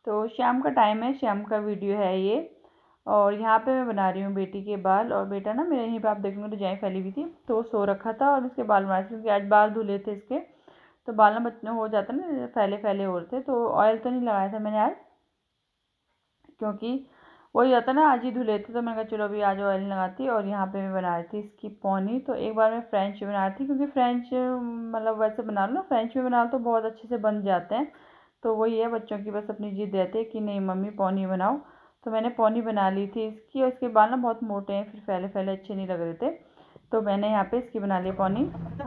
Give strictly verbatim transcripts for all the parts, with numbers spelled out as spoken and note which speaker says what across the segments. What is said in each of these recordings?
Speaker 1: तो शाम का टाइम है, शाम का वीडियो है ये। और यहाँ पे मैं बना रही हूँ बेटी के बाल। और बेटा ना मेरे यहीं पे आप देखेंगे तो जाए फैली हुई थी, तो वो सो रखा था और उसके बाल बना रही थी क्योंकि आज बाल धुले थे इसके। तो बाल ना बचने हो जाता ना, फैले फैले हो रहे थे। तो ऑयल तो नहीं लगाया था मैंने आज, क्योंकि वही जाता ना, आज ही धुले थे। तो मैंने कहा चलो अभी आज ऑयल लगाती। और यहाँ पे मैं बना रही थी इसकी पोनी। तो एक बार मैं फ्रेंच बना रही थी, क्योंकि फ्रेंच मतलब वैसे बना लो ना, फ्रेंच में बना लो तो बहुत अच्छे से बन जाते हैं। तो वही है, बच्चों की बस अपनी जिद रहती है कि नहीं मम्मी पोनी बनाओ। तो मैंने पोनी बना ली थी इसकी। और इसके बाल ना बहुत मोटे हैं, फिर फैले फैले अच्छे नहीं लग रहे थे। तो मैंने यहाँ पे इसकी बना ली pony.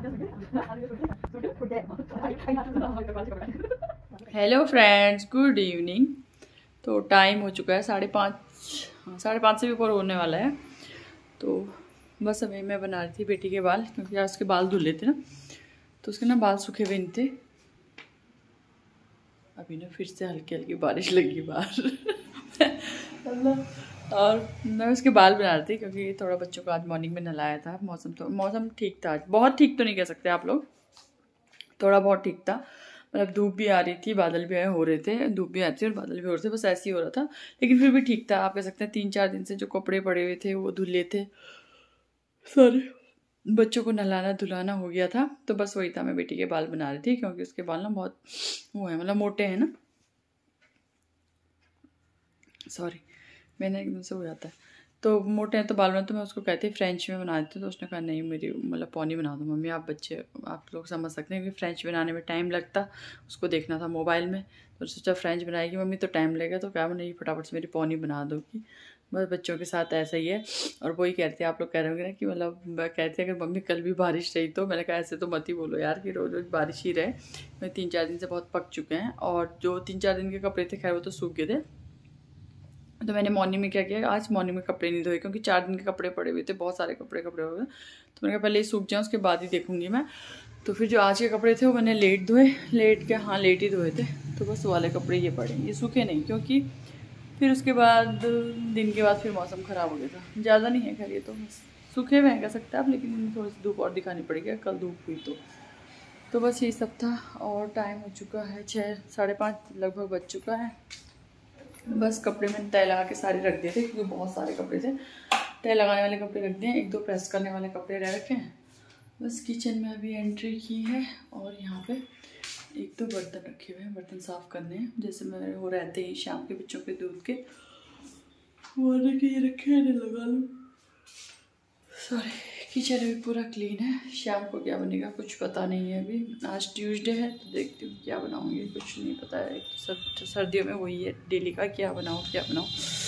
Speaker 1: Hello friends, good evening. तो टाइम हो चुका है साढ़े पाँच, हाँ साढ़े पाँच से भी ऊपर होने वाला है। तो बस अभी मैं बना रही थी बेटी के बाल, क्योंकि आज उसके बाल धुले थे ना, तो उसके ना बाल सूखे हुए नहीं थे। अभी ना फिर से हल्की हल्की बारिश लगी बाहर। और मैं उसके बाल बना रही थी, क्योंकि थोड़ा बच्चों को आज मॉर्निंग में नहलाया था। मौसम तो मौसम ठीक था आज, बहुत ठीक तो नहीं कह सकते आप लोग, थोड़ा बहुत ठीक था। मतलब धूप भी आ रही थी, बादल भी हो रहे थे, धूप भी आ रही थी और बादल भी हो रहे थे, बस ऐसे ही हो रहा था। लेकिन फिर भी ठीक था, आप कह सकते हैं। तीन चार दिन से जो कपड़े पड़े हुए थे वो धुले थे सारे, बच्चों को नहलाना धुलाना हो गया था। तो बस वही था, मैं बेटी के बाल बना रही थी, क्योंकि उसके बाल ना बहुत वो है, मतलब मोटे हैं ना, सॉरी मैंने एकदम से हो जाता है। तो मोटे हैं तो बाल बना, तो मैं उसको कहती फ्रेंच में बना देती हूँ। तो उसने कहा नहीं मेरी मतलब पौनी बना दो मम्मी। आप बच्चे आप लोग समझ सकते हैं कि फ्रेंच बनाने में टाइम लगता, उसको देखना था मोबाइल में। तो सोचा फ्रेंच बनाएगी मम्मी तो टाइम लगेगा, तो क्या नहीं फटाफट से मेरी पौनी बना दोगी। बस बच्चों के साथ ऐसा ही है। और वही कहते हैं, आप लोग कह रहे होंगे ना कि मतलब कहते हैं अगर मम्मी कल भी बारिश रही तो। मैंने कहा ऐसे तो मत ही बोलो यार कि रोज़ रोज़ बारिश ही रहे। मैं तीन चार दिन से बहुत पक चुके हैं, और जो तीन चार दिन के कपड़े थे खैर वो तो सूख गए थे। तो मैंने मॉर्निंग में क्या किया, आज मॉर्निंग में कपड़े नहीं धोए, क्योंकि चार दिन के कपड़े पड़े हुए थे, बहुत सारे कपड़े कपड़े हो गए। तो मैंने कहा पहले ही सूख जाए, उसके बाद ही देखूंगी मैं। तो फिर जो आज के कपड़े थे वो मैंने लेट धोए, लेट के हाँ लेट ही धोए थे। तो बस वाले कपड़े ये पड़े, ये सूखे नहीं, क्योंकि फिर उसके बाद दिन के बाद फिर मौसम ख़राब हो गया था। ज़्यादा नहीं है खैर, ये तो बस सूखे हुए हैं कह सकते हैं आप, लेकिन थोड़ी सी धूप और दिखानी पड़ेगी, कल धूप हुई तो। तो बस यही सब था। और टाइम हो चुका है छः साढ़े पाँच लगभग बज चुका है। बस कपड़े मैंने तय लगा के सारे रख दिए थे, क्योंकि बहुत सारे कपड़े थे। तय लगाने वाले कपड़े रख दिए हैं, एक दो प्रेस करने वाले कपड़े रह रखे हैं। बस किचन में अभी एंट्री की है, और यहाँ पे एक दो बर्तन रखे हुए हैं, बर्तन साफ़ करने हैं। जैसे मैं वो रहते ही शाम के बच्चों के दूध के वो के ये रखे हैं, लगा लो। सॉरी, किचन अभी पूरा क्लीन है। शाम को क्या बनेगा कुछ पता नहीं है अभी। आज ट्यूसडे है, तो देखती हूँ क्या बनाऊँगी, कुछ नहीं पता है। एक तो सर, सर्दियों में वही है डेली का, क्या बनाऊँ क्या बनाऊँ।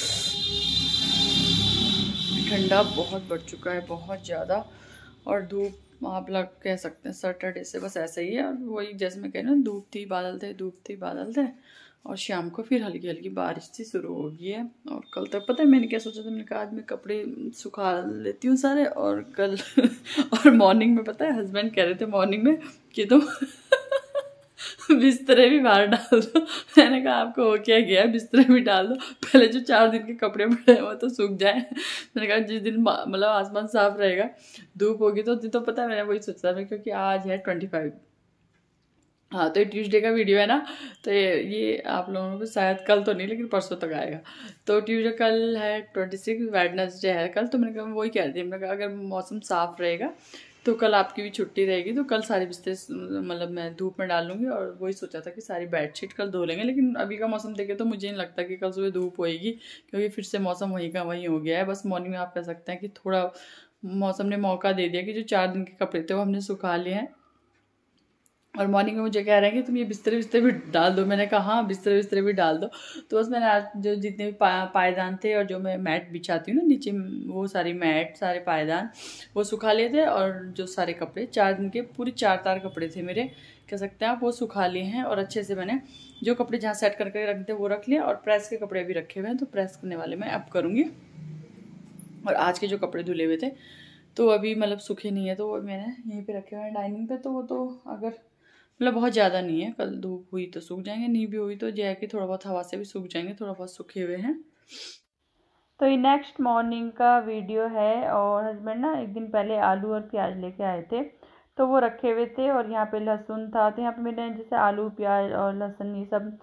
Speaker 1: ठंडा बहुत बढ़ चुका है, बहुत ज़्यादा। और धूप आप लोग कह सकते हैं सैटरडे से बस ऐसा ही है। और वही जैसे मैं कह रही हूँ, धूप थी बादल थे, धूप थी बादल थे, और शाम को फिर हल्की हल्की बारिश सी शुरू हो गई है। और कल तक पता है मैंने क्या सोचा था, मैंने कहा आज मैं कपड़े सुखा लेती हूँ सारे, और कल और मॉर्निंग में पता है हस्बैंड कह रहे थे मॉर्निंग में कि तुम बिस्तरे भी बाहर डाल दो। मैंने कहा आपको हो क्या गया, बिस्तरे भी डाल दो, पहले जो चार दिन के कपड़े पड़े हैं वो तो सूख जाए। मैंने कहा जिस दिन मतलब आसमान साफ रहेगा, धूप होगी तो दिन तो पता है मैंने वही सोचा था, क्योंकि आज है ट्वेंटी फाइव। हाँ तो ये ट्यूसडे का वीडियो है ना, तो ये, ये आप लोगों को शायद कल तो नहीं लेकिन परसों तक आएगा। तो ट्यूसडे कल है ट्वेंटी सिक्स, वेडनेसडे है कल। तो मैंने कहा वही कह रही थी, मैंने कहा अगर मौसम साफ रहेगा तो कल आपकी भी छुट्टी रहेगी, तो कल सारे बिस्तर मतलब मैं धूप में डाल लूँगी। और वही सोचा था कि सारी बेडशीट कल धो लेंगे, लेकिन अभी का मौसम देखे तो मुझे नहीं लगता कि कल सुबह धूप होएगी, क्योंकि फिर से मौसम वहीं का वहीं हो गया है। बस मॉर्निंग में आप कह सकते हैं कि थोड़ा मौसम ने मौका दे दिया कि जो चार दिन के कपड़े थे वो हमने सुखा लिए हैं। और मॉर्निंग में मुझे कह रहे हैं कि तुम ये बिस्तर बिस्तर भी डाल दो। मैंने कहा हाँ बिस्तर बिस्तर भी डाल दो। तो बस मैंने आज जो जितने भी पा, पायदान थे, और जो मैं मैट बिछाती हूँ ना नीचे, वो सारी मैट सारे पायदान वो सुखा लिए थे। और जो सारे कपड़े चार दिन के पूरे चार तार कपड़े थे मेरे, कह सकते हैं आप, वो सुखा लिए हैं। और अच्छे से मैंने जो कपड़े जहाँ सेट करके रखते वो रख लिया, और प्रेस के कपड़े भी रखे हुए हैं, तो प्रेस करने वाले मैं अब करूँगी। और आज के जो कपड़े धुले हुए थे तो अभी मतलब सूखे नहीं है, तो वो मैंने यहीं पे रखे हुए हैं डाइनिंग पे। तो वो तो अगर मतलब बहुत ज़्यादा नहीं है, कल धूप हुई तो सूख जाएंगे, नहीं भी हुई तो जय कि थोड़ा बहुत हवा से भी सूख जाएंगे, थोड़ा बहुत सूखे हुए हैं। तो ये नेक्स्ट मॉर्निंग का वीडियो है। और हस्बैंड ना एक दिन पहले आलू और प्याज लेके आए थे, तो वो रखे हुए थे। और यहाँ पे लहसुन था, तो यहाँ पे मैंने जैसे आलू प्याज और लहसुन ये सब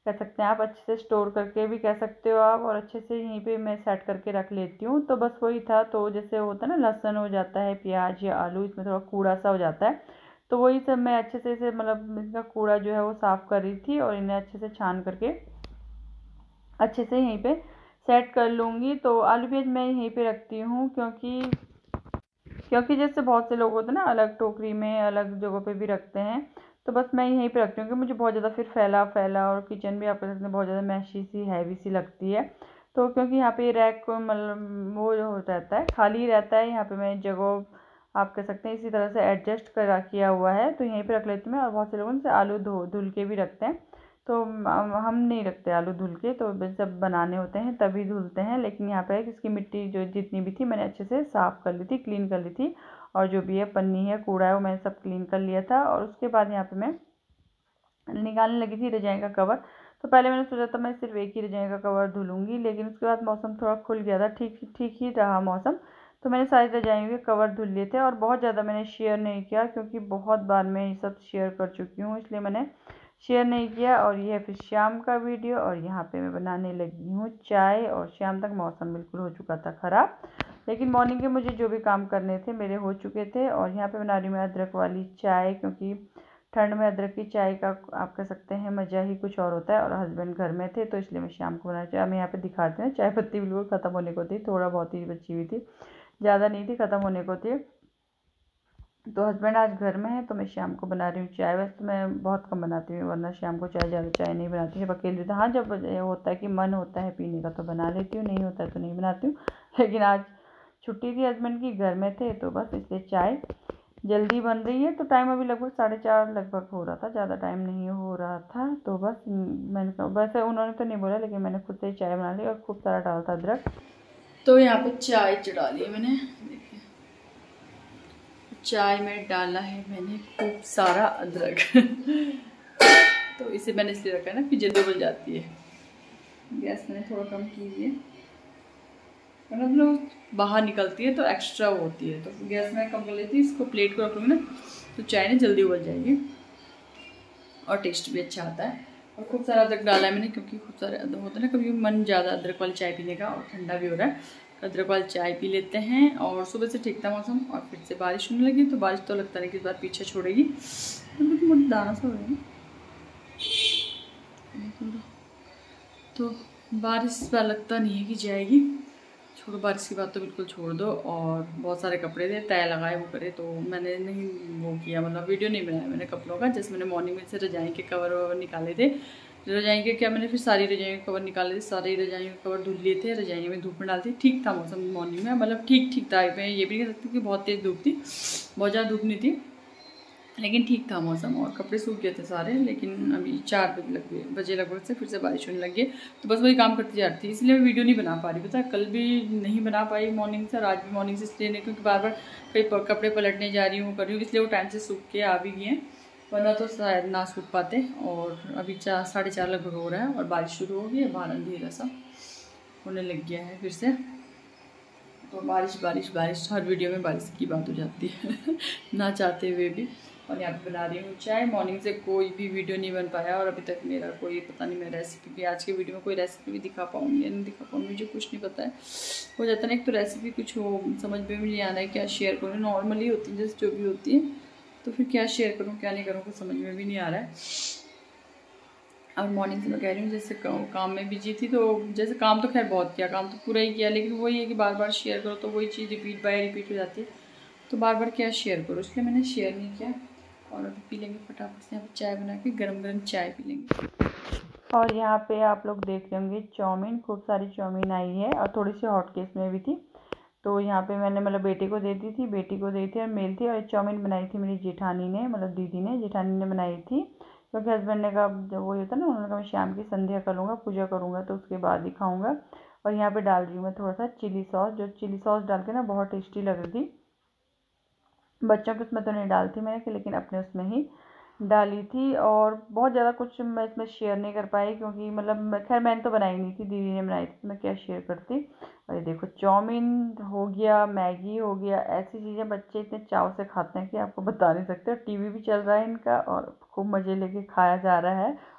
Speaker 1: कह सकते हैं आप, अच्छे से स्टोर करके भी कह सकते हो आप, और अच्छे से यहीं पे मैं सेट करके रख लेती हूँ। तो बस वही था, तो जैसे होता है ना लहसुन हो जाता है, प्याज या आलू, इसमें थोड़ा कूड़ा सा हो जाता है, तो वही सब मैं अच्छे से इसे मतलब इसका कूड़ा जो है वो साफ़ कर रही थी और इन्हें अच्छे से छान करके अच्छे से यहीं पे सेट कर लूँगी। तो आलू प्याज मैं यहीं पे रखती हूँ, क्योंकि क्योंकि जैसे बहुत से लोग होते हैं ना अलग टोकरी में अलग जगहों पे भी रखते हैं, तो बस मैं यहीं पे रखती हूँ क्योंकि मुझे बहुत ज़्यादा फिर फैला फैला और किचन भी आप कह सकते हैं बहुत ज़्यादा मैशी सी हैवी सी लगती है। तो क्योंकि यहाँ पे रैक मतलब वो हो रहता है, खाली रहता है, यहाँ पे मैं जगह आप कह सकते हैं इसी तरह से एडजस्ट करा किया हुआ है, तो यहीं पे रख लेती हूँ मैं। और बहुत से लोग से आलू धो धुल के भी रखते हैं, तो हम नहीं रखते आलू धुल के, तो जब बनाने होते हैं तभी धुलते हैं। लेकिन यहाँ पे इसकी मिट्टी जो जितनी भी थी मैंने अच्छे से साफ़ कर ली थी, क्लीन कर ली थी, और जो भी है पन्नी है कूड़ा है वो मैंने सब क्लीन कर लिया था। और उसके बाद यहाँ पे मैं निकालने लगी थी रजाई का कवर। तो पहले मैंने सोचा था मैं सिर्फ एक ही रजाई का कवर धुलूँगी, लेकिन उसके बाद मौसम थोड़ा खुल गया था, ठीक ठीक ही रहा मौसम, तो मैंने सारी रजाइयों के कवर धुल लिए थे। और बहुत ज़्यादा मैंने शेयर नहीं किया क्योंकि बहुत बार मैं ये सब शेयर कर चुकी हूँ, इसलिए मैंने शेयर नहीं किया। और ये है फिर शाम का वीडियो, और यहाँ पे मैं बनाने लगी हूँ चाय। और शाम तक मौसम बिल्कुल हो चुका था ख़राब, लेकिन मॉर्निंग के मुझे जो भी काम करने थे मेरे हो चुके थे। और यहाँ पे बना रही हूँ मैं अदरक वाली चाय, क्योंकि ठंड में अदरक की चाय का आप कह सकते हैं मज़ा ही कुछ और होता है। और हस्बैंड घर में थे तो इसलिए मैं शाम को बना चाय। मैं यहाँ पे दिखाते हैं, चाय पत्ती बिल्कुल ख़त्म होने को थी, थोड़ा बहुत ही बची हुई थी, ज़्यादा नहीं थी, ख़त्म होने को थी। तो हस्बैंड आज घर में है तो मैं शाम को बना रही हूँ चाय। वैसे तो मैं बहुत कम बनाती हूँ, वरना शाम को चाय ज़्यादा चाय नहीं बनाती, जब अकेले होता हाँ जब होता है कि मन होता है पीने का तो बना लेती हूँ, नहीं होता है तो नहीं बनाती हूँ। लेकिन आज छुट्टी थी हस्बैंड की, घर में थे, तो बस इसलिए चाय जल्दी बन रही है। तो टाइम अभी लगभग साढ़े चार लगभग हो रहा था, ज़्यादा टाइम नहीं हो रहा था। तो बस मैंने कहा, वैसे उन्होंने तो नहीं बोला लेकिन मैंने खुद से ही चाय बना ली और खूब सारा डाला था अदरक। तो यहाँ पे चाय चढ़ा ली मैंने, देखिए चाय में डाला है मैंने खूब सारा अदरक। तो इसे मैंने इसलिए रखा है ना कि जल्दी उबल जाती है। गैस मैंने थोड़ा कम कीजिए, मतलब लोग बाहर निकलती है तो एक्स्ट्रा होती है, तो गैस में कम कर लेती हूँ। इसको प्लेट को रख लूँगी ना तो चाय ना जल्दी उबल जाएगी और टेस्ट भी अच्छा आता है। और खूब सारा अदरक डाला है मैंने, क्योंकि खूब सारे अदरक होता है ना, कभी मन ज़्यादा अदरक वाली चाय पीने का, और ठंडा भी हो रहा है, अदरक वाली चाय पी लेते हैं। और सुबह से ठीक था मौसम, और फिर से बारिश होने लगी, तो बारिश तो लगता नहीं कि इस बार पीछे छोड़ेगी, तो दाना सा हो रहा है, तो बारिश इस बार लगता नहीं है कि जाएगी। छोड़ो बारिश की बात तो बिल्कुल छोड़ दो। और बहुत सारे कपड़े थे, तय लगाए वो करे, तो मैंने नहीं वो किया, मतलब वीडियो नहीं बनाया मैंने कपड़ों का। जैसे मैंने मॉर्निंग में से रजाई के कवर ववर निकाले थे, रजाई के क्या मैंने फिर सारी रजाइयों के कवर निकाले थे, सारी रजाइयों के कवर धुल लिए थे, रजाइयों में धूप में डालती। ठीक था मौसम मॉर्निंग में, मतलब ठीक ठीक था। मैं ये भी कह सकती हूँ कि बहुत तेज़ धूप थी, बहुत ज़्यादा धूप नहीं थी, लेकिन ठीक था मौसम, और कपड़े सूख गए थे सारे। लेकिन अभी चार बजे लग गए बजे लगभग से फिर से बारिश होने लगी, तो बस वही काम करती जाती थी, इसलिए मैं वीडियो नहीं बना पा रही। पता है कल भी नहीं बना पाई मॉर्निंग से, और आज भी मॉर्निंग से इसलिए नहीं क्योंकि बार बार कई कपड़े पलटने जा रही हूँ कर रही हूँ, इसलिए वो टाइम से सूख के आ भी गए हैं, वरना तो शायद ना सूख पाते। और अभी चार साढ़े चार लगभग हो रहा है और बारिश शुरू हो गई है, बाहर अंधेरा सा होने लग गया है फिर से। तो बारिश बारिश बारिश हर वीडियो में बारिश की बात हो जाती है ना चाहते हुए भी। और यहाँ पे बना रही हूँ चाय। मॉर्निंग से कोई भी वीडियो नहीं बन पाया, और अभी तक मेरा कोई पता नहीं मैं रेसिपी भी आज के वीडियो में कोई रेसिपी भी दिखा पाऊँगी या नहीं दिखा पाऊँगी, मुझे कुछ नहीं पता है। हो जाता है ना, एक तो रेसिपी कुछ हो समझ में भी नहीं आ रहा है, क्या शेयर करूँ, नॉर्मली होती है जैसे जो भी होती है, तो फिर क्या शेयर करूँ क्या नहीं करूँ कुछ समझ में भी नहीं आ रहा है। और मॉर्निंग से मैं कह रही हूँ जैसे काम में बिजी थी, तो जैसे काम तो खैर बहुत किया, काम तो पूरा ही किया, लेकिन वही है कि बार बार शेयर करो तो वही चीज़ रिपीट बाय रिपीट हो जाती है, तो बार बार क्या शेयर करो, इसलिए मैंने शेयर नहीं किया। और अभी पी लेंगे फटाफट से यहाँ पर चाय बना के, गरम गरम चाय पी लेंगे। और यहाँ पे आप लोग देख रहे होंगे चाउमीन, खूब सारी चाउमीन आई है, और थोड़ी सी हॉट केस में भी थी, तो यहाँ पे मैंने मतलब बेटे को दे दी थी, बेटी को दी थी और मेल थी। और चाउमीन बनाई थी मेरी जेठानी ने, मतलब दीदी ने, जेठानी ने बनाई थी, क्योंकि हस्बैंड ने कहा जब वही होता है ना, उन्होंने कहा मैं शाम की संध्या करूँगा, पूजा करूँगा, तो उसके बाद ही खाऊँगा। और यहाँ पे डाल रही हूँ मैं थोड़ा सा चिली सॉस, जो चिली सॉस डाल के ना बहुत टेस्टी लग रही थी। बच्चों के उसमें तो नहीं डालती मैंने, लेकिन अपने उसमें ही डाली थी। और बहुत ज़्यादा कुछ मैं इसमें शेयर नहीं कर पाई, क्योंकि मतलब खैर मैंने तो बनाई नहीं थी, दीदी ने बनाई थी, तो मैं क्या शेयर करती। और ये देखो चाउमीन हो गया, मैगी हो गया, ऐसी चीज़ें बच्चे इतने चाव से खाते हैं कि आपको बता नहीं सकते। टीवी भी चल रहा है इनका और खूब मज़े लेके खाया जा रहा है,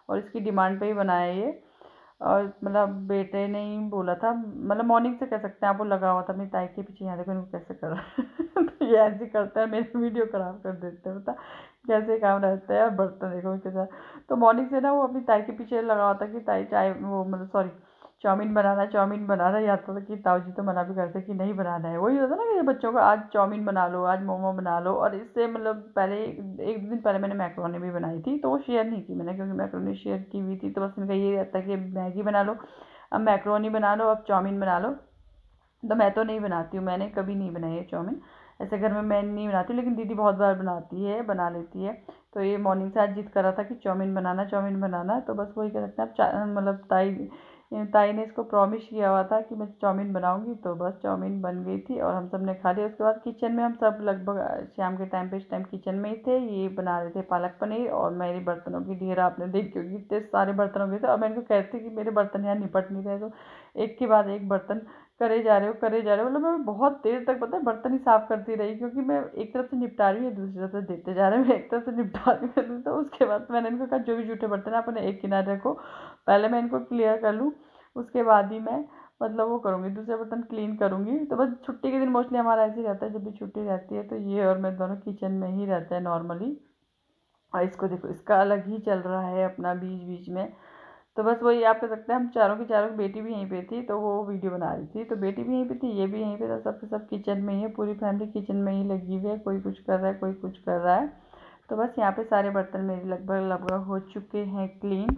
Speaker 1: और इसकी डिमांड पे ही बनाया ये। और मतलब बेटे ने ही बोला था, मतलब मॉर्निंग से कह सकते हैं आप, वो लगा हुआ था अपनी ताई के पीछे। यहाँ देखो इनको कैसे कर रहा है तो ये ऐसे करता है, मेरी वीडियो खराब कर देते हैं, पता कैसे काम रहता है। और बर्तन देखो इनके साथ। तो मॉर्निंग से ना वो अपनी ताई के पीछे लगा हुआ था कि ताई चाय वो मतलब सॉरी चाउमीन बनाना चाउमीन बनाना। या तो कि ताऊ जी तो मना भी करते कि नहीं बनाना है। वही होता ना कि बच्चों को आज चाउमीन बना लो, आज मोमो बना लो। और इससे मतलब पहले एक दो दिन पहले मैंने मैक्रोनी भी बनाई थी, तो वो शेयर नहीं की मैंने, क्योंकि मैक्रोनी शेयर की हुई थी। तो बस इनका ये रहता है कि मैगी बना लो, अब मैक्रोनी बना लो, अब चाउमीन बना लो। तो मैं तो नहीं बनाती हूँ, मैंने कभी नहीं बनाई है चाउमीन ऐसे घर में, मैं नहीं बनाती, लेकिन दीदी बहुत बार बनाती है, बना लेती है। तो ये मॉर्निंग से आज जिद कर रहा था कि चाउमीन बनाना चाउमीन बनाना। तो बस वही कह सकते हैं आप, मतलब ताई ताई ने इसको प्रॉमिस किया हुआ था कि मैं चाउमीन बनाऊंगी। तो बस चाउमीन बन गई थी और हम सब ने खा लिया। उसके बाद किचन में हम सब लगभग शाम के टाइम पे इस टाइम किचन में ही थे। ये बना रहे थे पालक पनीर, और मेरे बर्तनों की ढेर आपने देखी होगी, इतने सारे बर्तन हो गए थे। और मैं इनको कहती कि मेरे बर्तन यहाँ निपट नहीं रहे, तो एक के बाद एक बर्तन करे जा रहे हो करे जा रहे हो। मतलब मैं बहुत देर तक पता है बर्तन ही साफ़ करती रही, क्योंकि मैं एक तरफ से निपटा रही हूँ, दूसरी तरफ से देते जा रहे हैं, मैं एक तरफ से निपटा रही हूँ। तो उसके बाद मैंने इनको कहा जो भी जूठे बर्तन है आप उन्हें एक किनारे रखो, पहले मैं इनको क्लियर कर लूँ, उसके बाद ही मैं मतलब वो करूँगी, दूसरे बर्तन क्लीन करूँगी। तो बस छुट्टी के दिन मोस्टली हमारा ऐसे ही रहता है, जब भी छुट्टी रहती है तो ये और मैं दोनों किचन में ही रहते हैं नॉर्मली। और इसको देखो, इसका अलग ही चल रहा है अपना बीच बीच में। तो बस वही आप कह सकते हैं हम चारों की चारों की, बेटी भी यहीं पे थी तो वो वीडियो बना रही थी, तो बेटी भी यहीं पे थी, ये भी यहीं पे था, सब सब किचन में ही है, पूरी फैमिली किचन में ही लगी हुई है। कोई कुछ कर रहा है, कोई कुछ कर रहा है। तो बस यहाँ पे सारे बर्तन मेरे लगभग लगभग हो चुके हैं क्लीन।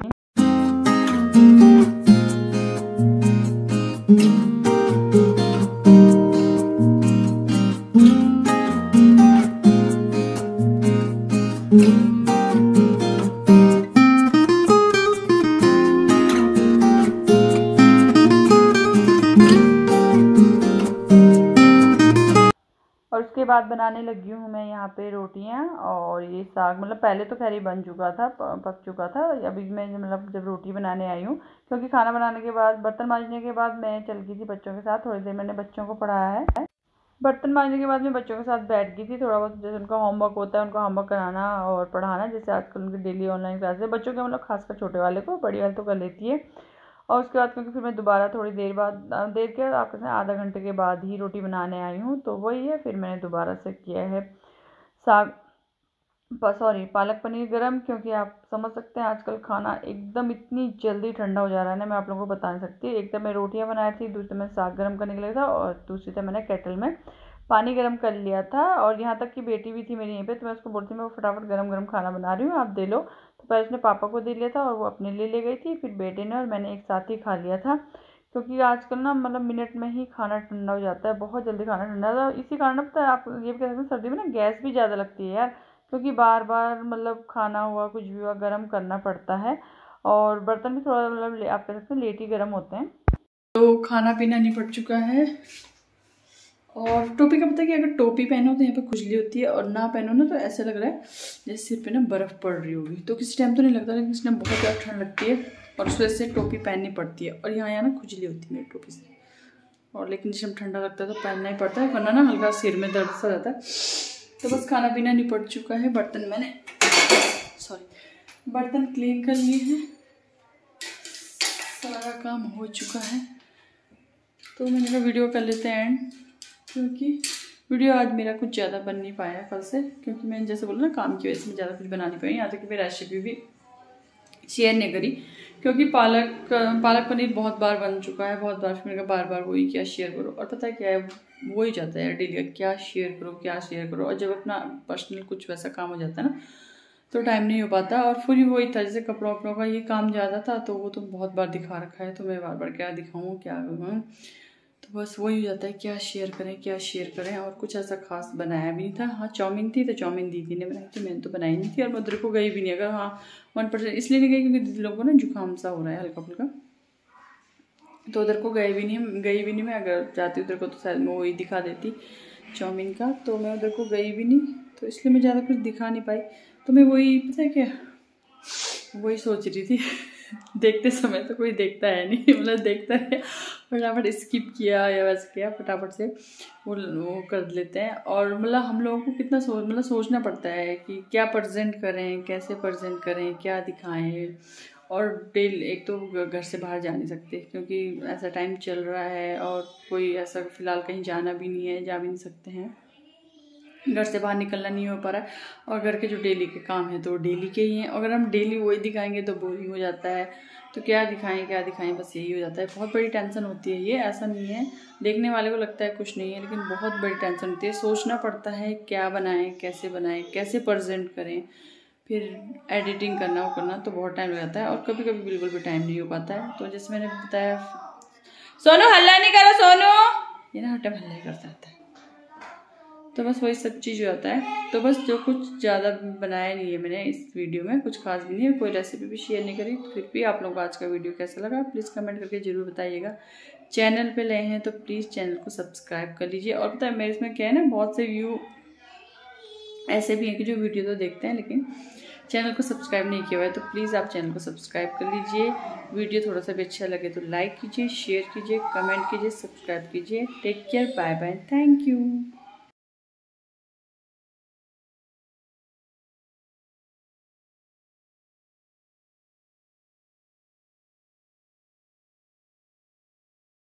Speaker 1: और उसके बाद बनाने लगी हूँ मैं यहाँ पे रोटियाँ और ये साग। मतलब पहले तो खैर ही बन चुका था, पक चुका था। अभी मैं मतलब जब रोटी बनाने आई हूँ, क्योंकि खाना बनाने के बाद बर्तन मांजने के बाद मैं चल गई थी बच्चों के साथ, थोड़ी देर मैंने बच्चों को पढ़ाया है। बर्तन मांजने के बाद मैं बच्चों के साथ बैठ गई थी, थोड़ा बहुत जैसे उनका होमवर्क होता है उनका होमवर्क कराना और पढ़ाना। जैसे आजकल उनकी डेली ऑनलाइन क्लास है बच्चों के, मतलब खासकर छोटे वाले को, बड़ी वाले तो कर लेती है। और उसके बाद क्योंकि फिर मैं दोबारा थोड़ी देर बाद देर के आप कहते हैं आधा घंटे के बाद ही रोटी बनाने आई हूँ, तो वही है। फिर मैंने दोबारा से किया है साग सॉरी पालक पनीर गरम, क्योंकि आप समझ सकते हैं आजकल खाना एकदम इतनी जल्दी ठंडा हो जा रहा है ना, मैं आप लोगों को बता नहीं सकती। एक तो मैं रोटियां बनाई थी, दूसरे में साग गरम करने के लिए था, और दूसरी तरह मैंने केटल में पानी गरम कर लिया था। और यहाँ तक कि बेटी भी थी मेरी यहीं पे, तो मैं उसको बोलती मैं वो फटाफट गरम गरम खाना बना रही हूँ, आप दे लो। तो पहले उसने पापा को दे लिया था और वो अपने लिए ले गई थी, फिर बेटे ने और मैंने एक साथ ही खा लिया था। क्योंकि आजकल ना मतलब मिनट में ही खाना ठंडा हो जाता है, बहुत जल्दी खाना ठंडा हो। इसी कारण पता है आप ये भी कह सकते हैं सर्दी में ना गैस भी ज़्यादा लगती है यार, क्योंकि बार बार मतलब खाना हुआ कुछ भी हुआ गर्म करना पड़ता है। और बर्तन भी थोड़ा मतलब आप कह सकते हैं लेट ही गर्म होते हैं। तो खाना पीना निपट चुका है। और टोपी का पता है कि अगर टोपी पहनो तो यहाँ पे खुजली होती है, और ना पहनो ना तो ऐसा लग रहा है जैसे सिर पे ना बर्फ़ पड़ रही होगी। तो किसी टाइम तो नहीं लगता, लेकिन किसी टाइम बहुत ज़्यादा ठंड लगती है और उस वजह से टोपी पहननी पड़ती है। और यहाँ यहाँ ना खुजली होती है मेरी टोपी से, और लेकिन जिस टाइम ठंडा लगता है तो पहनना ही पड़ता है, वरना ना हल्का सिर में दर्द सा रहता है। तो बस खाना पीना निपट चुका है, बर्तन मैंने सॉरी बर्तन क्लीन कर लिए हैं, सारा काम हो चुका है। तो मैंने कहा वीडियो कर लेते हैं एंड, क्योंकि वीडियो आज मेरा कुछ ज़्यादा बन नहीं पाया कल से, क्योंकि मैंने जैसे बोला ना काम की वजह से मैं ज़्यादा कुछ बना नहीं पाई। यहाँ तक कि मैं रेसिपी भी शेयर नहीं करी, क्योंकि पालक पालक पनीर बहुत बार बन चुका है, बहुत बार। फिर मैंने बार बार वही क्या शेयर करो, और पता है क्या है वो ही जाता है डेली का, क्या शेयर करो क्या शेयर करो। और जब अपना पर्सनल कुछ वैसा काम हो जाता है ना तो टाइम नहीं हो पाता। और फिर वही था जैसे कपड़ों वपड़ों का ये काम ज़्यादा था, तो वो तो बहुत बार दिखा रखा है, तो मैं बार बार क्या दिखाऊँ क्या करूँ। तो बस वही हो जाता है क्या शेयर करें क्या शेयर करें। और कुछ ऐसा खास बनाया भी नहीं था। हाँ चाउमीन थी तो चाउमीन दीदी ने बनाई थी, मैंने तो बनाई नहीं थी। और मैं उधर को गई भी नहीं, अगर हाँ वन परसेंट इसलिए नहीं गई क्योंकि दीदी लोगों को ना जुकाम सा हो रहा है हल्का फुल्का, तो उधर को गई भी नहीं गई भी नहीं मैं। अगर जाती उधर को तो शायद मैं वही दिखा देती चाउमीन का, तो मैं उधर को गई भी नहीं, तो इसलिए मैं ज़्यादा कुछ दिखा नहीं पाई। तो मैं वही पता है क्या वही सोच रही थी देखते समय तो कोई देखता है नहीं, मतलब देखता है फटाफट स्किप किया या वैसे किया, फटाफट से वो वो कर लेते हैं। और मतलब हम लोगों को कितना सोच मतलब सोचना पड़ता है कि क्या प्रेजेंट करें कैसे प्रेजेंट करें क्या दिखाएं, और डेली एक तो घर से बाहर जा नहीं सकते क्योंकि ऐसा टाइम चल रहा है और कोई ऐसा फ़िलहाल कहीं जाना भी नहीं है, जा भी नहीं सकते हैं, घर से बाहर निकलना नहीं हो पा रहा है। और घर के जो डेली के काम हैं तो डेली के ही हैं। अगर हम डेली वही दिखाएंगे तो बोरिंग हो जाता है, तो क्या दिखाएं क्या दिखाएं, बस यही हो जाता है। बहुत बड़ी टेंशन होती है ये, ऐसा नहीं है देखने वाले को लगता है कुछ नहीं है, लेकिन बहुत बड़ी टेंशन होती है। सोचना पड़ता है क्या बनाएं, कैसे बनाएं, कैसे प्रेजेंट करें, फिर एडिटिंग करना वो करना, तो बहुत टाइम लग जाता है और कभी कभी बिल्कुल भी टाइम नहीं हो पाता है। तो जैसे मैंने बताया, सोनू हल्ला नहीं करो, सोनू ये ना हर टाइम हल्ला ही करता रहता है, तो बस वही सब चीज़ हो जाता है। तो बस जो कुछ ज़्यादा बनाया नहीं है मैंने इस वीडियो में, कुछ खास भी नहीं है, कोई रेसिपी भी शेयर नहीं करी। फिर भी आप लोगों को आज का वीडियो कैसा लगा प्लीज़ कमेंट करके ज़रूर बताइएगा। चैनल पे नए हैं तो प्लीज़ चैनल को सब्सक्राइब कर लीजिए। और पता है मेरे इसमें क्या है ना, बहुत से व्यू ऐसे भी हैं कि जो वीडियो तो देखते हैं लेकिन चैनल को सब्सक्राइब नहीं किया हुआ है, तो प्लीज़ आप चैनल को सब्सक्राइब कर लीजिए। वीडियो थोड़ा सा भी अच्छा लगे तो लाइक कीजिए, शेयर कीजिए, कमेंट कीजिए, सब्सक्राइब कीजिए। Take care, bye bye, thank you.